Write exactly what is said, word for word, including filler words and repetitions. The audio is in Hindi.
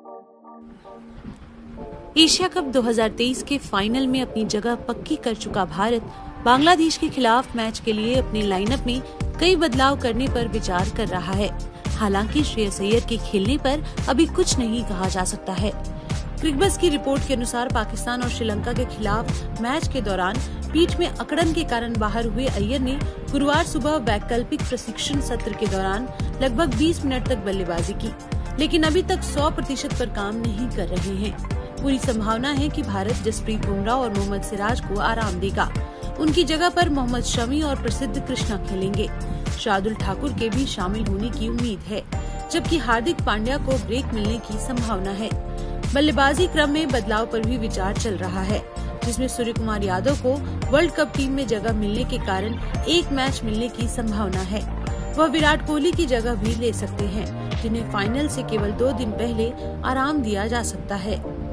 एशिया कप दो हज़ार तेईस के फाइनल में अपनी जगह पक्की कर चुका भारत बांग्लादेश के खिलाफ मैच के लिए अपने लाइनअप में कई बदलाव करने पर विचार कर रहा है। हालांकि श्रेयस अय्यर के खेलने पर अभी कुछ नहीं कहा जा सकता है। क्रिकबज़ की रिपोर्ट के अनुसार पाकिस्तान और श्रीलंका के खिलाफ मैच के दौरान पीठ में अकड़न के कारण बाहर हुए अय्यर ने गुरुवार सुबह वैकल्पिक प्रशिक्षण सत्र के दौरान लगभग बीस मिनट तक बल्लेबाजी की, लेकिन अभी तक सौ प्रतिशत पर काम नहीं कर रहे हैं। पूरी संभावना है कि भारत जसप्रीत बुमराह और मोहम्मद सिराज को आराम देगा। उनकी जगह पर मोहम्मद शमी और प्रसिद्ध कृष्णा खेलेंगे। शार्दुल ठाकुर के भी शामिल होने की उम्मीद है, जबकि हार्दिक पांड्या को ब्रेक मिलने की संभावना है। बल्लेबाजी क्रम में बदलाव पर भी विचार चल रहा है, जिसमें सूर्य कुमार यादव को वर्ल्ड कप टीम में जगह मिलने के कारण एक मैच मिलने की संभावना है। वह विराट कोहली की जगह भी ले सकते हैं, जिन्हें फाइनल से केवल दो दिन पहले आराम दिया जा सकता है।